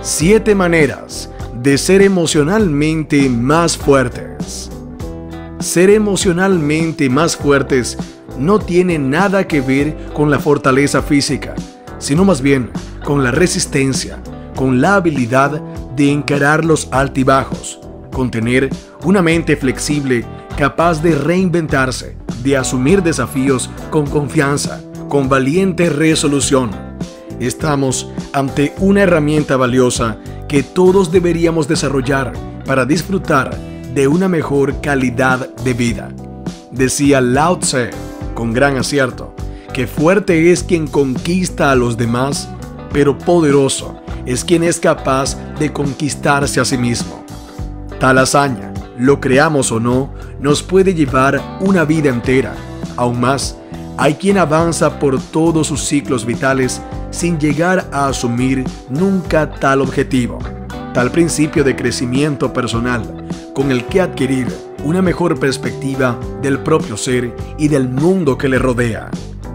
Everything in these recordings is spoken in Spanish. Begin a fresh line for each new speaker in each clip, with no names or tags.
7 maneras de ser emocionalmente más fuertes. Ser emocionalmente más fuertes no tiene nada que ver con la fortaleza física, sino más bien con la resistencia, con la habilidad de encarar los altibajos, con tener una mente flexible capaz de reinventarse, de asumir desafíos con confianza, con valiente resolución. Estamos ante una herramienta valiosa que todos deberíamos desarrollar para disfrutar de una mejor calidad de vida. Decía Lao Tse, con gran acierto, que fuerte es quien conquista a los demás, pero poderoso es quien es capaz de conquistarse a sí mismo. Tal hazaña, lo creamos o no, nos puede llevar una vida entera. Aún más, hay quien avanza por todos sus ciclos vitales sin llegar a asumir nunca tal objetivo, tal principio de crecimiento personal con el que adquirir una mejor perspectiva del propio ser y del mundo que le rodea.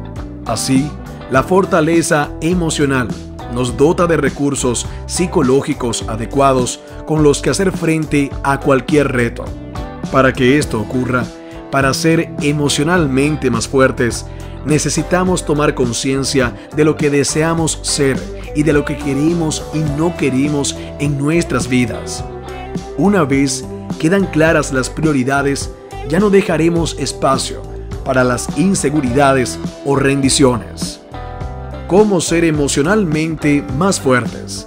Así, la fortaleza emocional nos dota de recursos psicológicos adecuados con los que hacer frente a cualquier reto. Para que esto ocurra, para ser emocionalmente más fuertes, necesitamos tomar conciencia de lo que deseamos ser y de lo que queremos y no queremos en nuestras vidas. Una vez quedan claras las prioridades, ya no dejaremos espacio para las inseguridades o rendiciones. ¿Cómo ser emocionalmente más fuertes?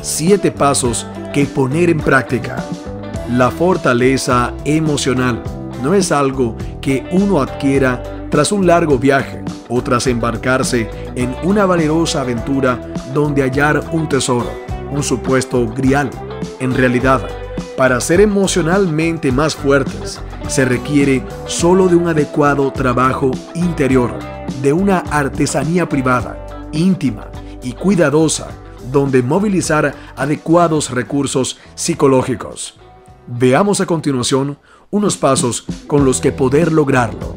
7 pasos que poner en práctica. La fortaleza emocional no es algo que uno adquiera tras un largo viaje o tras embarcarse en una valerosa aventura donde hallar un tesoro, un supuesto grial. En realidad, para ser emocionalmente más fuertes, se requiere solo de un adecuado trabajo interior, de una artesanía privada, íntima y cuidadosa, donde movilizar adecuados recursos psicológicos. Veamos a continuación unos pasos con los que poder lograrlo.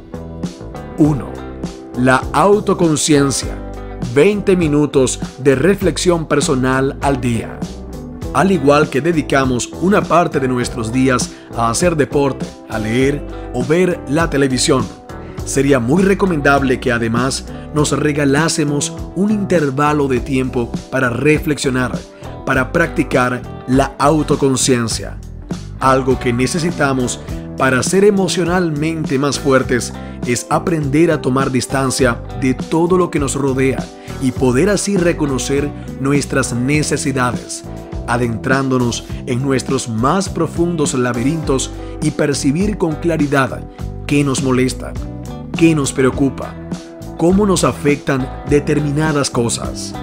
1. La autoconciencia. 20 minutos de reflexión personal al día. Al igual que dedicamos una parte de nuestros días a hacer deporte, a leer o ver la televisión, sería muy recomendable que además nos regalásemos un intervalo de tiempo para reflexionar, para practicar la autoconciencia. Algo que necesitamos para ser emocionalmente más fuertes es aprender a tomar distancia de todo lo que nos rodea y poder así reconocer nuestras necesidades, adentrándonos en nuestros más profundos laberintos y percibir con claridad qué nos molesta, qué nos preocupa, cómo nos afectan determinadas cosas.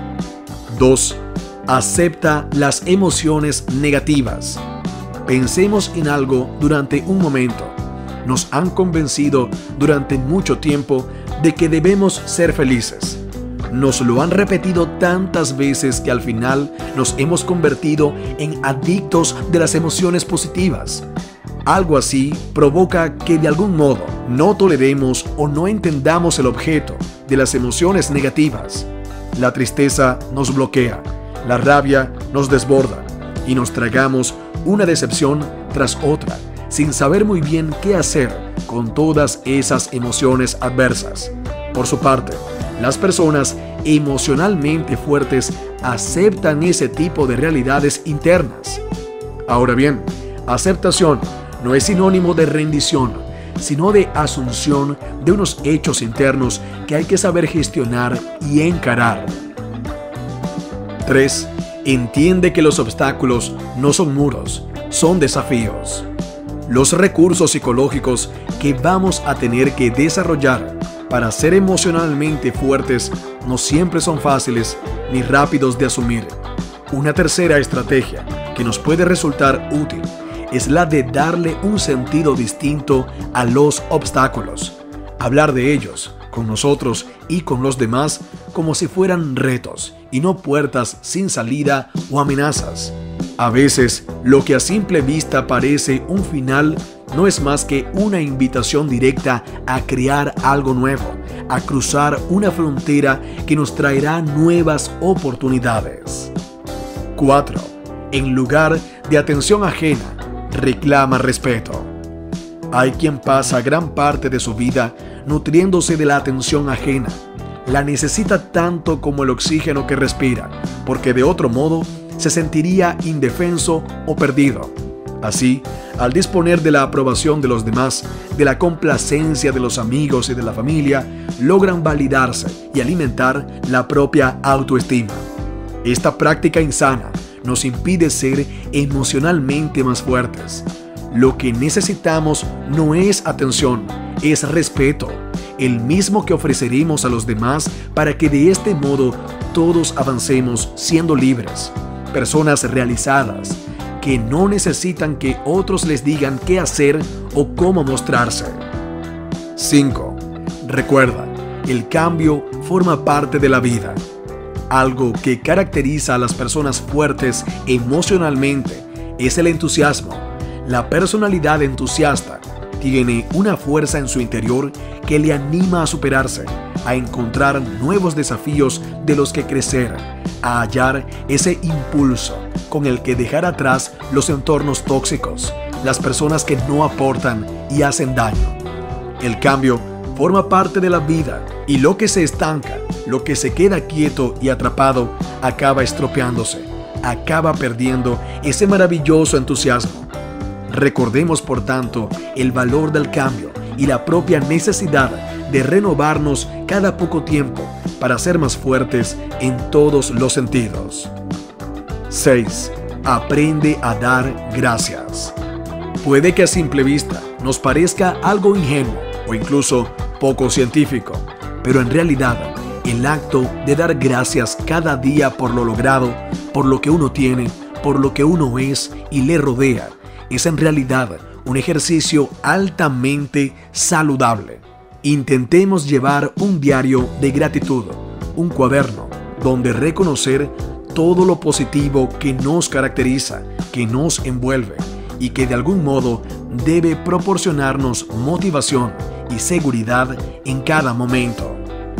2. Acepta las emociones negativas. Pensemos en algo durante un momento. Nos han convencido durante mucho tiempo de que debemos ser felices. Nos lo han repetido tantas veces que al final nos hemos convertido en adictos de las emociones positivas. Algo así provoca que de algún modo no toleremos o no entendamos el objeto de las emociones negativas. La tristeza nos bloquea, la rabia nos desborda y nos tragamos una decepción tras otra, sin saber muy bien qué hacer con todas esas emociones adversas. Por su parte, las personas emocionalmente fuertes aceptan ese tipo de realidades internas. Ahora bien, aceptación no es sinónimo de rendición, sino de asunción de unos hechos internos que hay que saber gestionar y encarar. 3. Entiende que los obstáculos no son muros, son desafíos. Los recursos psicológicos que vamos a tener que desarrollar para ser emocionalmente fuertes no siempre son fáciles ni rápidos de asumir. Una tercera estrategia que nos puede resultar útil es la de darle un sentido distinto a los obstáculos. Hablar de ellos con nosotros y con los demás como si fueran retos y no puertas sin salida o amenazas. A veces, lo que a simple vista parece un final no es más que una invitación directa a crear algo nuevo, a cruzar una frontera que nos traerá nuevas oportunidades. 4. en lugar de atención ajena, reclama respeto. Hay quien pasa gran parte de su vida nutriéndose de la atención ajena. La necesita tanto como el oxígeno que respira, porque de otro modo se sentiría indefenso o perdido. Así, al disponer de la aprobación de los demás, de la complacencia de los amigos y de la familia, logran validarse y alimentar la propia autoestima. Esta práctica insana nos impide ser emocionalmente más fuertes. Lo que necesitamos no es atención, es respeto, el mismo que ofreceremos a los demás para que de este modo todos avancemos siendo libres, personas realizadas, que no necesitan que otros les digan qué hacer o cómo mostrarse. 5. Recuerda, el cambio forma parte de la vida. Algo que caracteriza a las personas fuertes emocionalmente es el entusiasmo. La personalidad entusiasta tiene una fuerza en su interior que le anima a superarse, a encontrar nuevos desafíos de los que crecer, a hallar ese impulso con el que dejar atrás los entornos tóxicos, las personas que no aportan y hacen daño. El cambio forma parte de la vida y lo que se estanca, lo que se queda quieto y atrapado, acaba estropeándose, acaba perdiendo ese maravilloso entusiasmo. Recordemos, por tanto, el valor del cambio y la propia necesidad de renovarnos cada poco tiempo para ser más fuertes en todos los sentidos. 6. Aprende a dar gracias. Puede que a simple vista nos parezca algo ingenuo o incluso poco científico, pero en realidad el acto de dar gracias cada día por lo logrado, por lo que uno tiene, por lo que uno es y le rodea, es en realidad un ejercicio altamente saludable. Intentemos llevar un diario de gratitud, un cuaderno donde reconocer todo lo positivo que nos caracteriza, que nos envuelve y que de algún modo debe proporcionarnos motivación y seguridad en cada momento.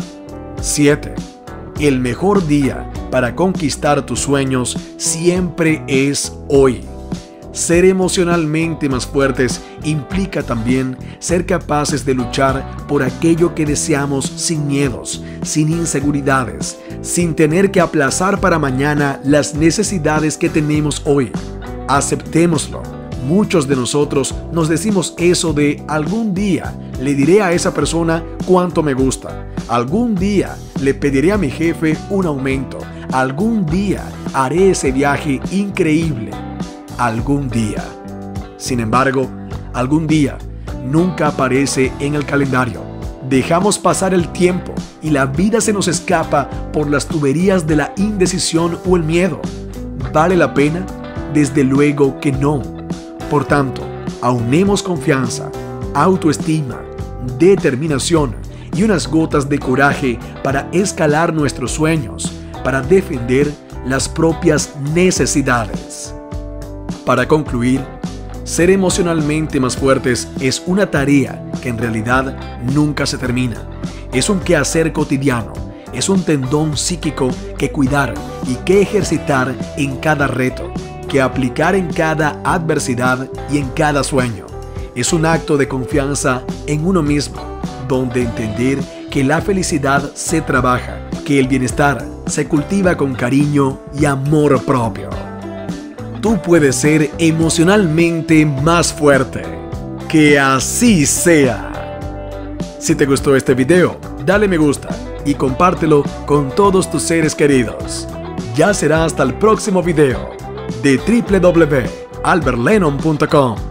7. El mejor día para conquistar tus sueños siempre es hoy. Ser emocionalmente más fuertes implica también ser capaces de luchar por aquello que deseamos sin miedos, sin inseguridades, sin tener que aplazar para mañana las necesidades que tenemos hoy. Aceptémoslo. Muchos de nosotros nos decimos eso de algún día le diré a esa persona cuánto me gusta, algún día le pediré a mi jefe un aumento, algún día haré ese viaje increíble. Algún día. Sin embargo, algún día nunca aparece en el calendario. Dejamos pasar el tiempo y la vida se nos escapa por las tuberías de la indecisión o el miedo. ¿Vale la pena? Desde luego que no. Por tanto, aunemos confianza, autoestima, determinación y unas gotas de coraje para escalar nuestros sueños, para defender las propias necesidades. Para concluir, ser emocionalmente más fuertes es una tarea que en realidad nunca se termina. Es un quehacer cotidiano, es un tendón psíquico que cuidar y que ejercitar en cada reto, que aplicar en cada adversidad y en cada sueño. Es un acto de confianza en uno mismo, donde entender que la felicidad se trabaja, que el bienestar se cultiva con cariño y amor propio. Tú puedes ser emocionalmente más fuerte. ¡Que así sea! Si te gustó este video, dale me gusta y compártelo con todos tus seres queridos. Ya será hasta el próximo video de www.albertlennon.com.